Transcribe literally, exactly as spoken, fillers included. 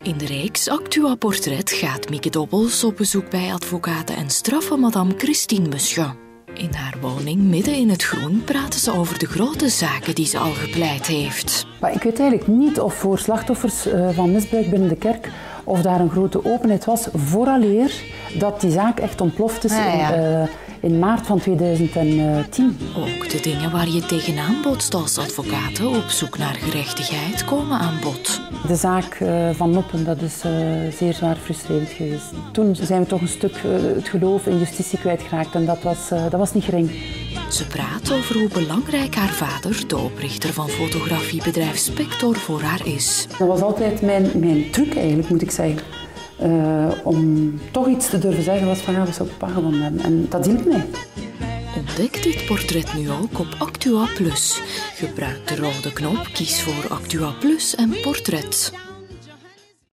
In de reeks Actua Portret gaat Mieke Dobbels op bezoek bij advocate en straffe madame Christine Monsieur. In haar woning midden in het groen praten ze over de grote zaken die ze al gepleit heeft. Maar ik weet eigenlijk niet of voor slachtoffers van misbruik binnen de kerk of daar een grote openheid was vooraleer dat die zaak echt ontploft is ah, ja. in, uh, in maart van tweeduizend tien. Ook de dingen waar je tegenaan botst als advocaten op zoek naar gerechtigheid komen aan bod. De zaak uh, van Noppen, dat is uh, zeer zwaar frustrerend geweest. Toen zijn we toch een stuk uh, het geloof in justitie kwijtgeraakt en dat was, uh, dat was niet gering. Ze praat over hoe belangrijk haar vader, de oprichter van fotografiebedrijf Spector, voor haar is. Dat was altijd mijn, mijn truc eigenlijk, moet ik zeggen. Uh, om toch iets te durven zeggen was van ja, we zouden papa gewonnen hebben. En dat hielp mij. Ontdek dit portret nu ook op Actua Plus. Gebruik de rode knop, kies voor Actua Plus en Portret.